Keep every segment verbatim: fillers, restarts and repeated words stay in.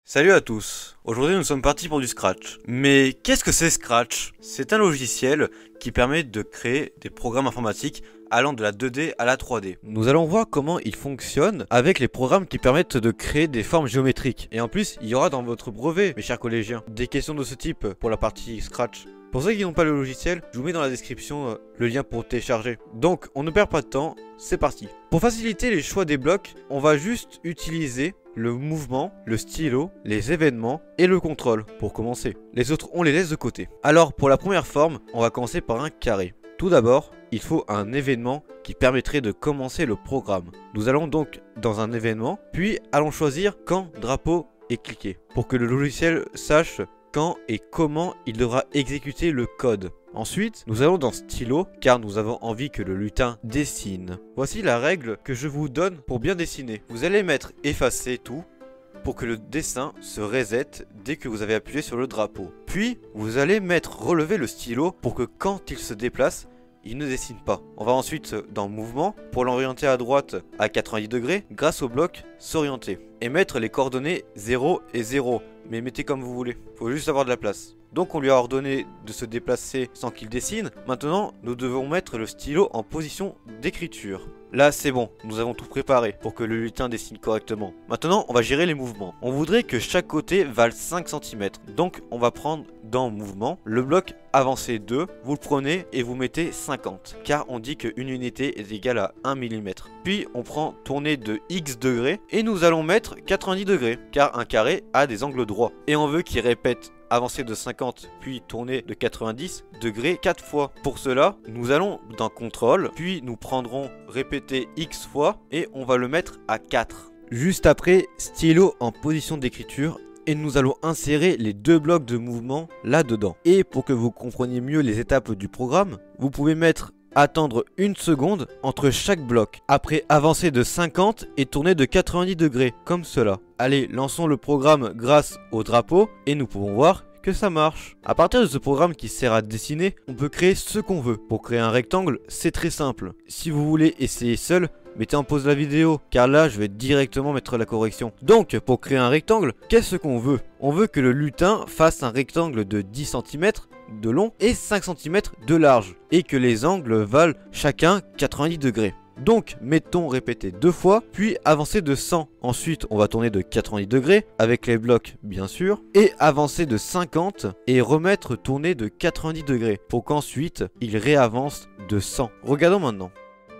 Salut à tous, aujourd'hui nous sommes partis pour du Scratch. Mais qu'est-ce que c'est Scratch? C'est un logiciel qui permet de créer des programmes informatiques allant de la deux D à la trois D. Nous allons voir comment il fonctionne avec les programmes qui permettent de créer des formes géométriques. Et en plus, il y aura dans votre brevet, mes chers collégiens, des questions de ce type pour la partie Scratch. Pour ceux qui n'ont pas le logiciel, je vous mets dans la description euh, le lien pour télécharger. Donc, on ne perd pas de temps, c'est parti. Pour faciliter les choix des blocs, on va juste utiliser le mouvement, le stylo, les événements et le contrôle pour commencer. Les autres, on les laisse de côté. Alors, pour la première forme, on va commencer par un carré. Tout d'abord, il faut un événement qui permettrait de commencer le programme. Nous allons donc dans un événement, puis allons choisir quand drapeau est cliqué, pour que le logiciel sache quand et comment il devra exécuter le code. Ensuite, nous allons dans stylo, car nous avons envie que le lutin dessine. Voici la règle que je vous donne pour bien dessiner. Vous allez mettre effacer tout, pour que le dessin se reset dès que vous avez appuyé sur le drapeau. Puis, vous allez mettre relever le stylo pour que quand il se déplace, il ne dessine pas. On va ensuite dans mouvement pour l'orienter à droite à quatre-vingt-dix degrés grâce au bloc s'orienter. Et mettre les coordonnées zéro et zéro. Mais mettez comme vous voulez. Faut juste avoir de la place. Donc on lui a ordonné de se déplacer sans qu'il dessine. Maintenant, nous devons mettre le stylo en position d'écriture. Là, c'est bon, nous avons tout préparé pour que le lutin dessine correctement. Maintenant, on va gérer les mouvements. On voudrait que chaque côté vale cinq centimètres. Donc, on va prendre dans mouvement le bloc avancé deux. Vous le prenez et vous mettez cinquante. Car on dit qu'une unité est égale à un millimètre. Puis, on prend tourner de X degrés et nous allons mettre quatre-vingt-dix degrés. Car un carré a des angles droits. Et on veut qu'il répète avancer de cinquante puis tourner de quatre-vingt-dix degrés quatre fois. Pour cela, nous allons dans contrôle, puis nous prendrons répéter X fois et on va le mettre à quatre. Juste après, stylo en position d'écriture et nous allons insérer les deux blocs de mouvement là-dedans. Et pour que vous compreniez mieux les étapes du programme, vous pouvez mettre attendre une seconde entre chaque bloc. Après avancer de cinquante et tourner de quatre-vingt-dix degrés, comme cela. Allez, lançons le programme grâce au drapeau et nous pouvons voir que ça marche. À partir de ce programme qui sert à dessiner, on peut créer ce qu'on veut. Pour créer un rectangle, c'est très simple. Si vous voulez essayer seul, mettez en pause la vidéo, car là je vais directement mettre la correction. Donc, pour créer un rectangle, qu'est-ce qu'on veut? On veut que le lutin fasse un rectangle de dix centimètres de long et cinq centimètres de large, et que les angles valent chacun quatre-vingt-dix degrés. Donc, mettons répéter deux fois, puis avancer de cent. Ensuite, on va tourner de quatre-vingt-dix degrés, avec les blocs bien sûr, et avancer de cinquante, et remettre tourner de quatre-vingt-dix degrés, pour qu'ensuite, il réavance de cent. Regardons maintenant.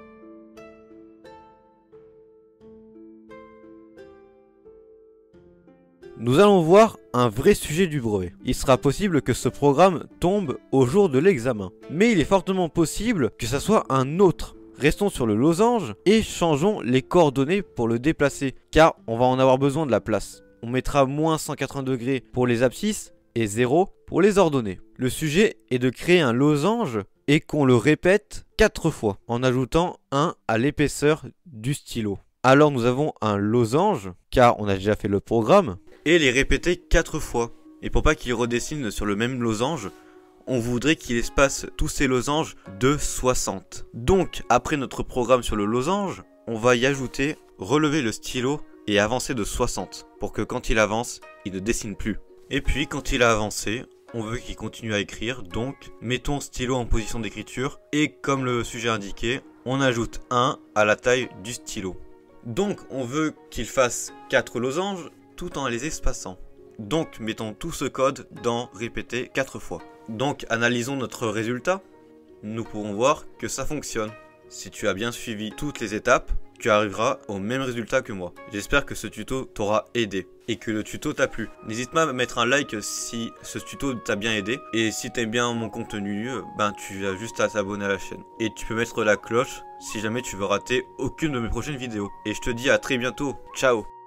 Nous allons voir un vrai sujet du brevet. Il sera possible que ce programme tombe au jour de l'examen. Mais il est fortement possible que ça soit un autre. Restons sur le losange et changeons les coordonnées pour le déplacer, car on va en avoir besoin de la place. On mettra moins cent quatre-vingts degrés pour les abscisses et zéro pour les ordonnées. Le sujet est de créer un losange et qu'on le répète quatre fois, en ajoutant un à l'épaisseur du stylo. Alors nous avons un losange, car on a déjà fait le programme, et les répéter quatre fois. Et pour pas qu'il redessine sur le même losange, on voudrait qu'il espace tous ces losanges de soixante. Donc, après notre programme sur le losange, on va y ajouter relever le stylo et avancer de soixante, pour que quand il avance, il ne dessine plus. Et puis, quand il a avancé, on veut qu'il continue à écrire, donc mettons stylo en position d'écriture, et comme le sujet indiqué, on ajoute un à la taille du stylo. Donc, on veut qu'il fasse quatre losanges, tout en les espaçant. Donc, mettons tout ce code dans répéter quatre fois. Donc, analysons notre résultat. Nous pourrons voir que ça fonctionne. Si tu as bien suivi toutes les étapes, tu arriveras au même résultat que moi. J'espère que ce tuto t'aura aidé et que le tuto t'a plu. N'hésite pas à mettre un like si ce tuto t'a bien aidé. Et si t'aimes bien mon contenu, ben tu as juste à t'abonner à la chaîne. Et tu peux mettre la cloche si jamais tu veux rater aucune de mes prochaines vidéos. Et je te dis à très bientôt. Ciao!